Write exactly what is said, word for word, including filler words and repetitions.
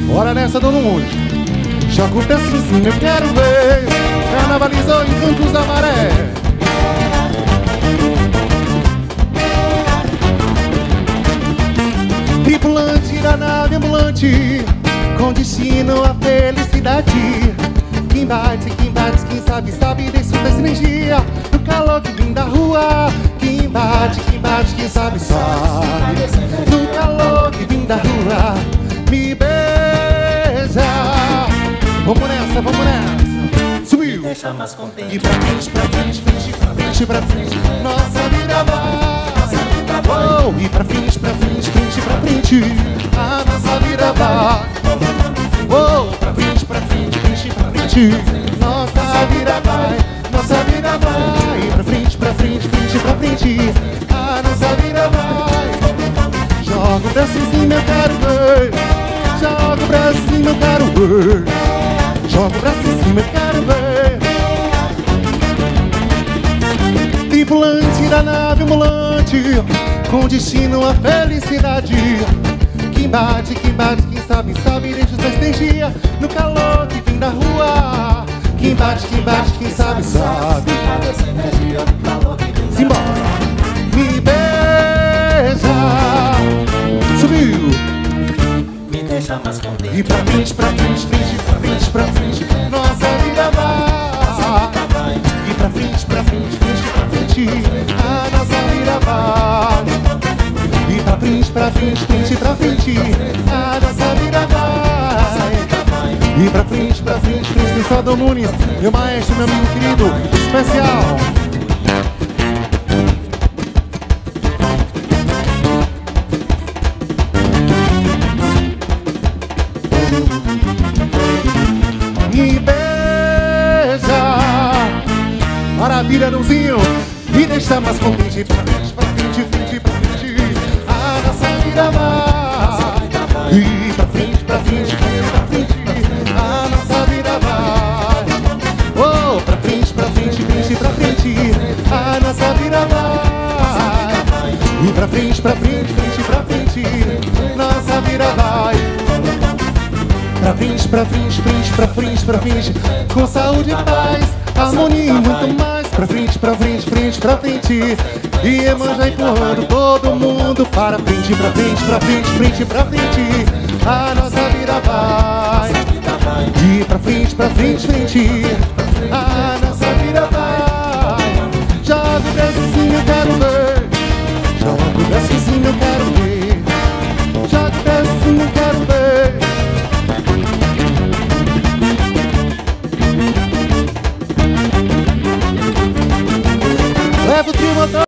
Bora nessa, todo mundo. Joga o pezinho, eu quero ver. Carnavalizou em Campos da Maré. Tripulante da nave ambulante, com destino à felicidade. Quem bate, quem bate, quem sabe, sabe desse dessa energia. No calor que vem da rua. Quem bate, quem bate, quem sabe, sabe. No calor que vem da rua. Me beija. Vamos nessa, vamos nessa. Subiu. Deixa mais contente. E pra frente, pra frente, frente, pra frente, pra frente. Nossa vida vai. Oh, e pra frente, pra frente, frente, pra frente. A nossa vida vai. Oh, pra frente, pra frente, frente, pra frente. Nossa vida vai. Nossa vida vai. Pra frente, pra frente, frente, pra frente. A nossa vida vai. Joga o braço em cima, eu quero ver. Joga o braço em cima, eu quero ver. Joga o braço em cima, eu quero ver. Tripulante da nave ambulante, com destino à felicidade. Quem bate, quem bate, quem sabe, sabe, deixa essa energia no calor que vem da rua. Quem bate, quem bate, quem sabe, sabe. Simbora. Me beija. Subiu. Me deixa mais contente. E pra frente, pra frente, frente, pra frente, pra frente. Nossa vida vai. E pra frente, pra frente, frente, pra frente. A nossa vida vai. E pra frente, pra frente, frente, pra frente. A nossa vida vai. E pra frente, pra frente, frente. Saldo Nunes, meu maestro, meu amigo querido, especial. Me beija. Maravilha, Nãozinho. Me deixa mais contente. Pra frente, pra frente, frente, pra frente. A nossa vida vai. E pra frente, pra frente, frente, pra frente. A nossa vida vai. Oh, pra frente, pra frente, frente, pra frente. A nossa vida vai. E pra frente, pra frente, frente, pra frente. Nossa vida vai. Pra frente, pra frente, frente, pra frente, pra frente. Com saúde e paz, harmonia e muito mais. Pra frente, pra frente, frente, pra frente. E Iemanjá empurrando todo mundo para frente, pra frente, pra frente, frente, pra frente. A nossa vida vai. E pra frente, pra frente, frente. A nossa vida vai. Joga o bracinho, eu quero ver. Joga o bracinho, eu quero ver.